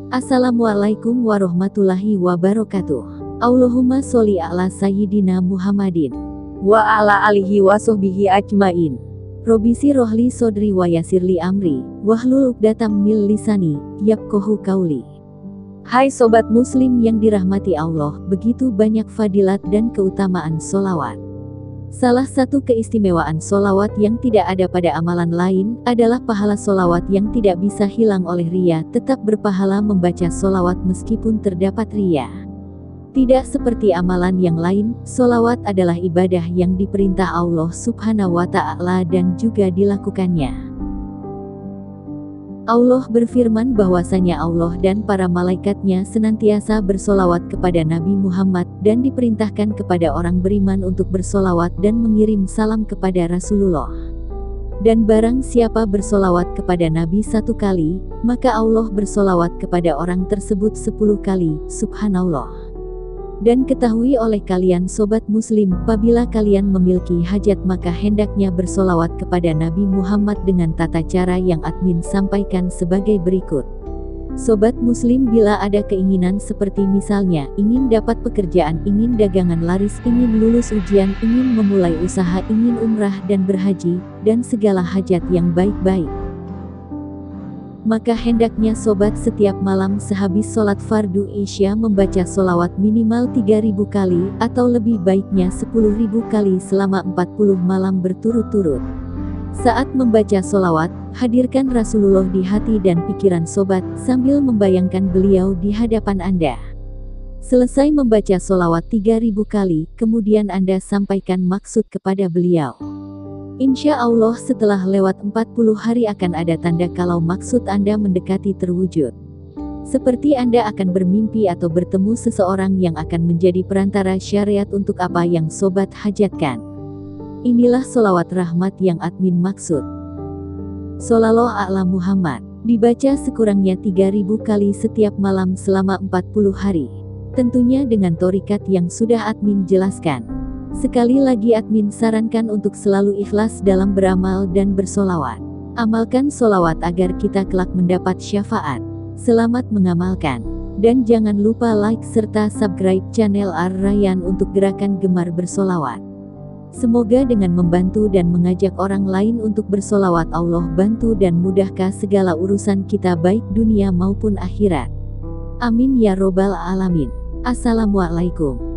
Assalamualaikum warahmatullahi wabarakatuh. Allahumma sholli ala sayyidina Muhammadin wa ala alihi wa sahbihi ajmain. Robisi rohli sodri wa yasirli amri wahlul uqdatam min lisani yafqahu qauli. Hai sobat muslim yang dirahmati Allah, begitu banyak fadilat dan keutamaan solawat. Salah satu keistimewaan solawat yang tidak ada pada amalan lain adalah pahala solawat yang tidak bisa hilang oleh riya. Tetap berpahala membaca solawat meskipun terdapat riya. Tidak seperti amalan yang lain, solawat adalah ibadah yang diperintah Allah Subhanahu wa Ta'ala dan juga dilakukannya. Allah berfirman bahwasanya Allah dan para malaikatnya senantiasa bersolawat kepada Nabi Muhammad, dan diperintahkan kepada orang beriman untuk bersolawat dan mengirim salam kepada Rasulullah. Dan barang siapa bersolawat kepada Nabi 1 kali, maka Allah bersolawat kepada orang tersebut 10 kali, subhanallah. Dan ketahui oleh kalian sobat muslim, apabila kalian memiliki hajat maka hendaknya bersolawat kepada Nabi Muhammad dengan tata cara yang admin sampaikan sebagai berikut. Sobat muslim, bila ada keinginan seperti misalnya, ingin dapat pekerjaan, ingin dagangan laris, ingin lulus ujian, ingin memulai usaha, ingin umrah dan berhaji, dan segala hajat yang baik-baik, maka hendaknya sobat setiap malam sehabis sholat fardu isya membaca solawat minimal 3000 kali, atau lebih baiknya 10.000 kali selama 40 malam berturut-turut. Saat membaca solawat, hadirkan Rasulullah di hati dan pikiran sobat, sambil membayangkan beliau di hadapan Anda. Selesai membaca solawat 3000 kali, kemudian Anda sampaikan maksud kepada beliau. Insya Allah setelah lewat 40 hari akan ada tanda kalau maksud Anda mendekati terwujud. Seperti Anda akan bermimpi atau bertemu seseorang yang akan menjadi perantara syariat untuk apa yang sobat hajatkan. Inilah solawat rahmat yang admin maksud. Shallallahu ala Muhammad. Dibaca sekurangnya 3000 kali setiap malam selama 40 hari. Tentunya dengan thorikat yang sudah admin jelaskan. Sekali lagi admin sarankan untuk selalu ikhlas dalam beramal dan bersolawat. Amalkan solawat agar kita kelak mendapat syafaat. Selamat mengamalkan. Dan jangan lupa like serta subscribe channel Ar-Rayyan untuk gerakan gemar bersolawat. Semoga dengan membantu dan mengajak orang lain untuk bersolawat Allah bantu dan mudahkan segala urusan kita baik dunia maupun akhirat. Amin ya robbal alamin. Assalamualaikum.